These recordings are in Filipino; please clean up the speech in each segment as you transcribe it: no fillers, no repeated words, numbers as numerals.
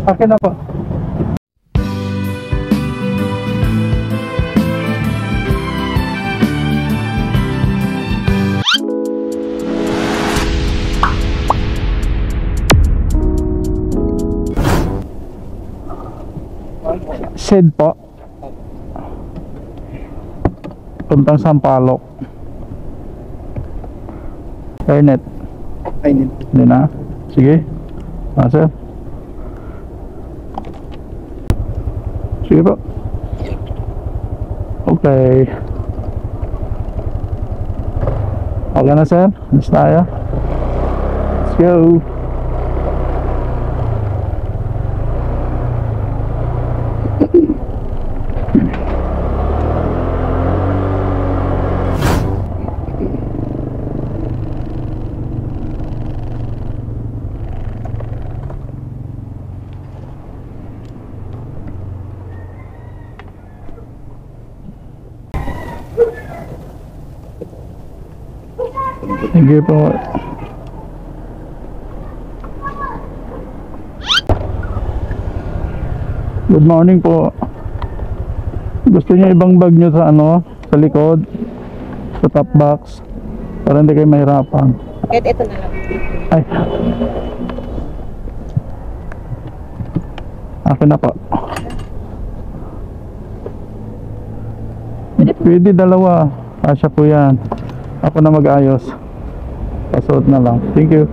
Akin na po. Shed po. Puntang Sampaloc. Internet. Hindi na. Sige. Sir. Sige po. Okay. Okay na sir. Alis tayo. Let's go. Thank you po. Good morning po. Gusto niyo ibang bag niyo sa ano, sa likod, sa top box, para hindi kayo mahirapan. Kahit ito na lang. Ay. Akin na po. Pwede dalawa. Kasya po yan. Ako na mag-ayos. Pasuot na lang. Thank you.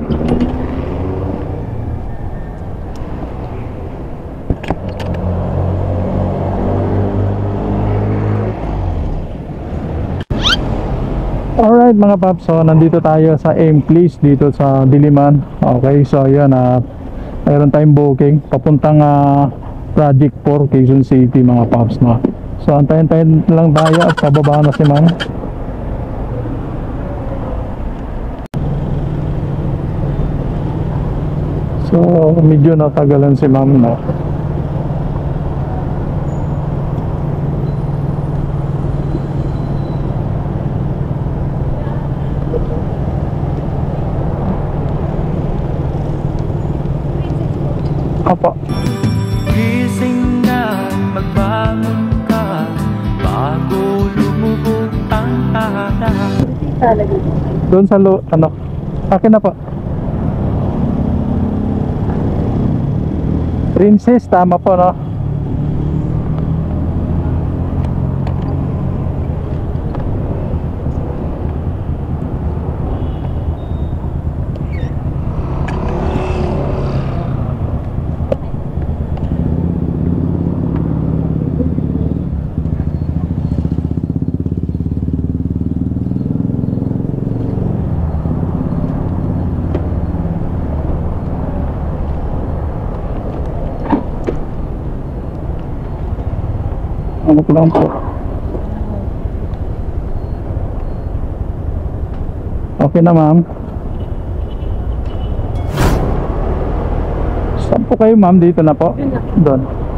Alright mga paps, so nandito tayo sa Aim Place dito sa Diliman. Okay, so ayan, mayroon tayong booking papuntang Project 4 Quezon City mga paps, no? So antayin-tayin lang tayo at pababa na si ma'am. So medyo natagalan si ma'am, no? Apa? Gising na, magbangon ka bago lumubog ang araw. Doon sa ano? Akin na po. Princess, tama po, no? Ano ko lang po. Okay na ma'am. Saan po kayo ma'am? Dito na po? Doon.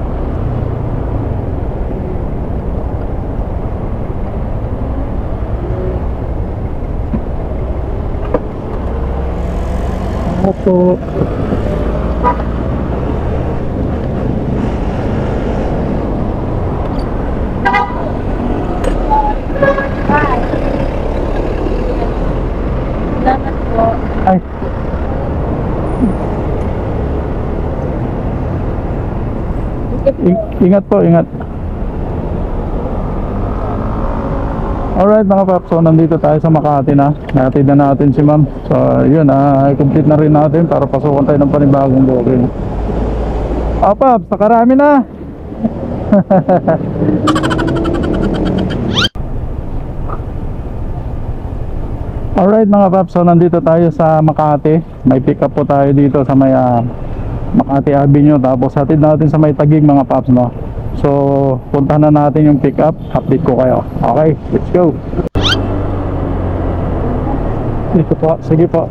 Opo. Ay. Ingat po, ingat. Alright mga paps, so nandito tayo sa Makati na. Natin na natin si ma'am. So yun, i-complete na rin natin para pasukan tayo ng panibagong booking. Paps, nakarami na. Alright mga paps, so nandito tayo sa Makati. May pick up po tayo dito sa may Makati Avenue. Tapos hatid natin sa may Taguig mga paps, no? So puntahan na natin yung pick up. Update ko kayo. Okay, let's go. Dito po, sige po.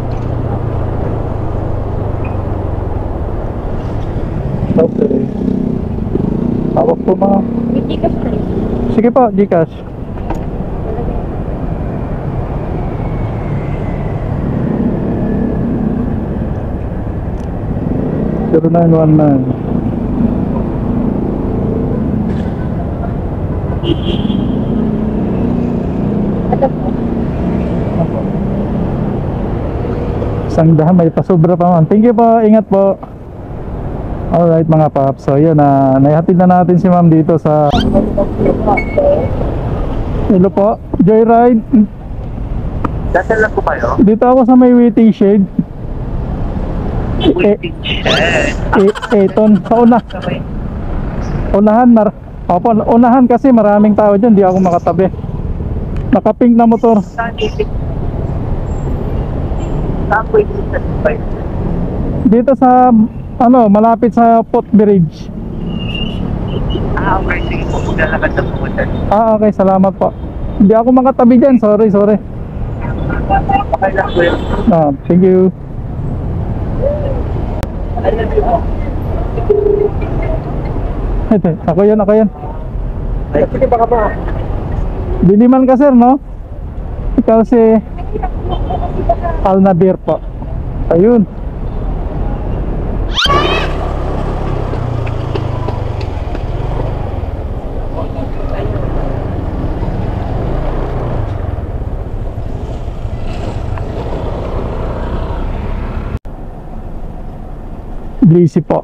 Okay. Tawag po mga. Gcash pa rin. Sige po, Gcash. 0919 Ito po. Isang daan, may pasobra pa man. Thank you po, ingat po. Alright mga paps, so yun na, naihatid na natin si ma'am dito sa hello po, Joyride. Dasal lang po kayo? Dito ako sa may waiting shade. Waiting shed. Eton, sa unahan, opo, unahan kasi maraming tao dyan, di ako makatabi. Naka-pink na motor. Saan waiting shed ba yun? Dito sa, ano, malapit sa Footbridge. Okay. Sige po. Maglalakad na po dyan. Okay, salamat po. Hindi ako makatabi dyan, sorry. Okay lang po yun. Thank you. Ito, ako yan. Sige baka po. Diliman ka sir, no? Ikaw si Alnabir po. Ayun. Blazy po.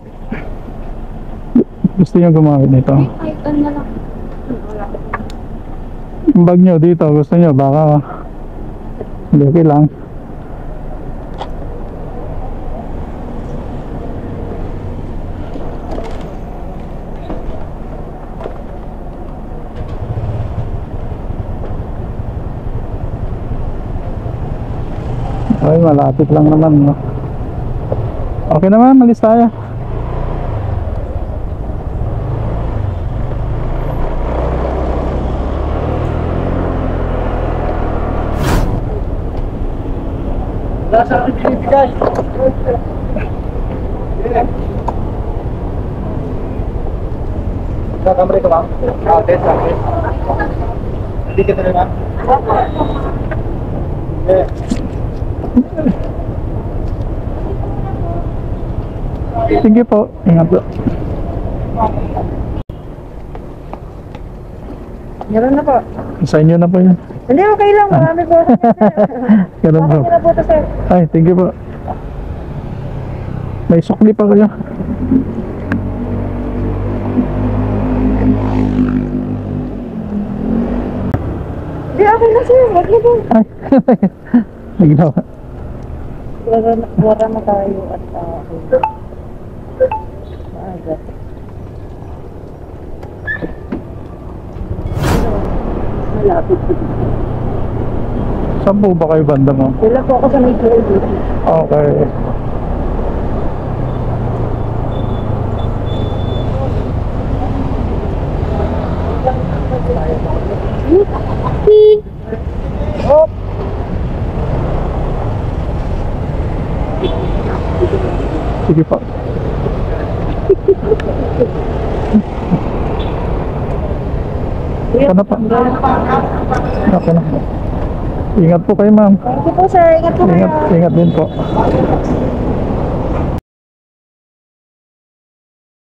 Gusto niyo gumamit nito? Ay, ito na lang. Wala. Yung bag nyo dito, gusto nyo, baka hindi, okay lang. Ay, malapit lang naman, no? Okay naman, malis tayo. Nasa ang pinibigay. Sa kamera ko ba? Okay, sa akin. Hindi ka talaga? Sige po, ingat po. Meron na po. Sa inyo na po yun. Hindi, okay lang. Marami po. Ganun po. Marami na po ito, sir. Ay, thank you po. May sukli pa kayo. Hindi, okay na, sir. Wag na po. Ay, naglawa. Wala na tayo at maaga. Malapit. Saan po ba kayo banda mo? Wala po ako sa may duty. Okay. Oh, Sige po. Ano pa? Okay na. Ingat po kayo, ma'am. thank you po, sir. Ingat po kayo. Ingat din po.